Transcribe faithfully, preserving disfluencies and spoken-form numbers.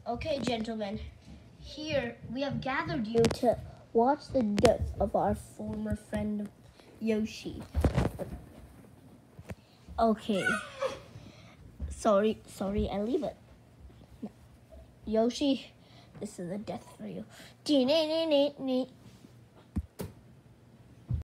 Okay, gentlemen, here we have gathered you to watch the death of our former friend Yoshi. Okay. Sorry, sorry, I leave it. Yoshi, this is a death for you.